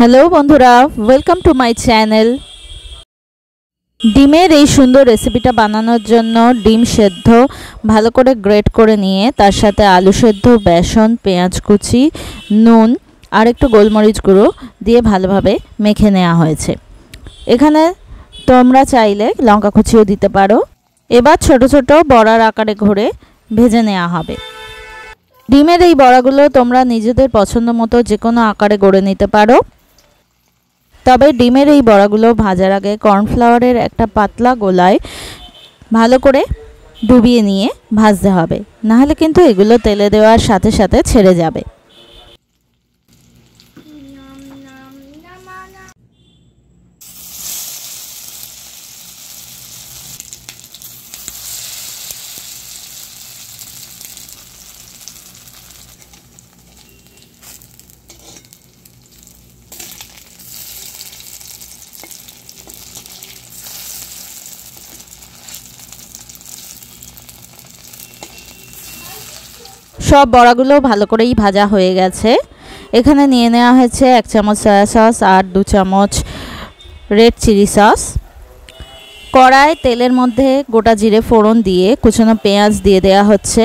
Hello বন্ধুরা, welcome to my channel. ডিমের এই সুন্দর রেসিপিটা বানানোর জন্য ডিম সেদ্ধ ভালো করে গ্রেট করে নিয়ে তার সাথে আলু সেদ্ধ, বেসন, পেঁয়াজ কুচি, নুন আর একটু গোলমরিচ গুঁড়ো দিয়ে ভালোভাবে মেখে নেওয়া হয়েছে। এখানে তোমরা চাইলে লঙ্কা কুচিও দিতে পারো। এবার ছোট ছোট বড়ার আকারে ঘুরে ভেজে নেওয়া হবে। ডিমের এই বড়াগুলো তোমরা নিজেদের পছন্দ মতো যে কোনো আকারে গড়ে নিতে পারো। তবে ডিমের এই বড়াগুলো ভাজার আগে কর্নফ্লাওয়ারের একটা পাতলা গোলায় ভালো করে ডুবিয়ে নিয়ে ভাজতে হবে, নাহলে কিন্তু এগুলো তেলে দেওয়ার সাথে সাথে ছেড়ে যাবে। সব বড়াগুলো ভালো করেই ভাজা হয়ে গেছে। এখানে নিয়ে নেওয়া হয়েছে 1 চামচ সয়া সস আর 2 চামচ রেড চিলি সস। কড়ায় তেলের মধ্যে গোটা জিরে ফোড়ন দিয়ে কুচানো পেঁয়াজ দিয়ে দেওয়া হচ্ছে।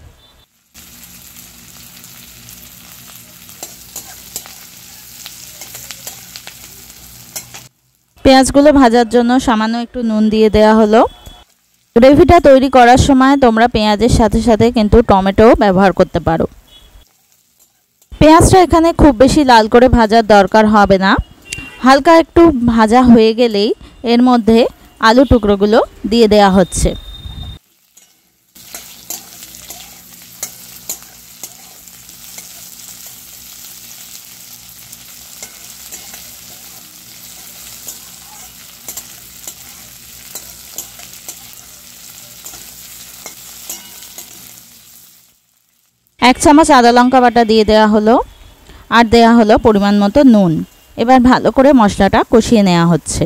পেঁয়াজগুলো ভাজার জন্য সামান্য একটু নুন দিয়ে দেওয়া হলো। গ্রেভিটা তৈরি করার সময় তোমরা পেঁয়াজের সাথে সাথে কিন্তু টমেটো ব্যবহার করতে পারো। পেঁয়াজটা এখানে খুব বেশি লাল করে ভাজার দরকার হবে না, হালকা একটু ভাজা হয়ে গেলেই এর মধ্যে আলু টুকরোগুলো দিয়ে দেওয়া হচ্ছে। এক চামচ আদা লঙ্কা বাটা দিয়ে দেওয়া হলো আর দেওয়া হলো পরিমাণ মতো নুন। এবার ভালো করে মশলাটা কষিয়ে নেওয়া হচ্ছে।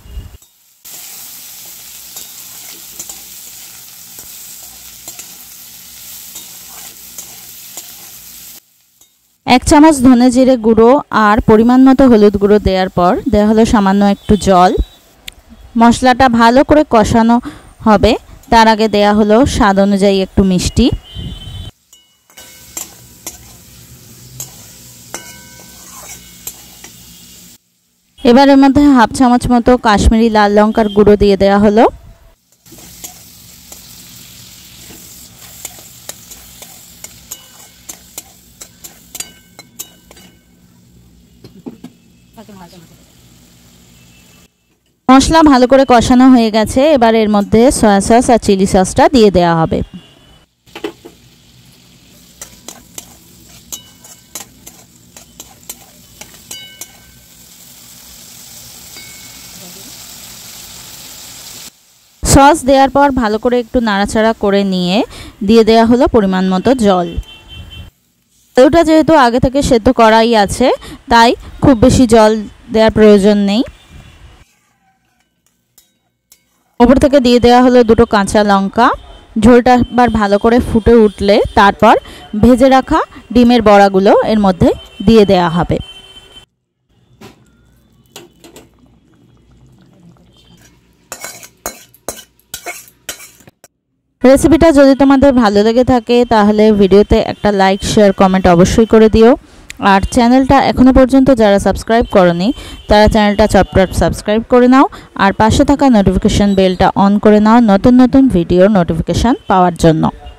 এক চামচ ধনে জিরে গুঁড়ো আর পরিমাণ মতো হলুদ গুঁড়ো দেওয়ার পর দেওয়া হলো সামান্য একটু জল। মশলাটা ভালো করে কষানো হবে, তার আগে দেওয়া হলো স্বাদ অনুযায়ী একটু মিষ্টি। এবার এর মধ্যে হাফ চামচ মতো কাশ্মীরি লাল লঙ্কার গুঁড়ো দিয়ে দেওয়া হলো। মশলা ভালো করে কষানো হয়ে গেছে। এবার এর মধ্যে সয়া সস আর চিলি সসটা দিয়ে দেওয়া হবে। সস দেওয়ার পর ভালো করে একটু নাড়াচাড়া করে নিয়ে দিয়ে দেওয়া হলো পরিমাণ মতো জল। আলুটা যেহেতু আগে থেকে সেদ্ধ করাই আছে, তাই খুব বেশি জল দেওয়ার প্রয়োজন নেই। উপর থেকে দিয়ে দেওয়া হলো 2টো কাঁচা লঙ্কা। ঝোলটা আবার ভালো করে ফুটে উঠলে তারপর ভেজে রাখা ডিমের বড়াগুলো এর মধ্যে দিয়ে দেওয়া হবে। রেসিপিটা যদি তোমাদের ভালো লেগে থাকে তাহলে ভিডিওতে একটা লাইক, শেয়ার, কমেন্ট অবশ্যই করে দিও। আর চ্যানেলটা এখনো পর্যন্ত যারা সাবস্ক্রাইব করনি তারা চ্যানেলটা চটপট সাবস্ক্রাইব করে নাও আর পাশে থাকা নোটিফিকেশন বেলটা অন করে নাও নতুন নতুন ভিডিওর নোটিফিকেশন পাওয়ার জন্য।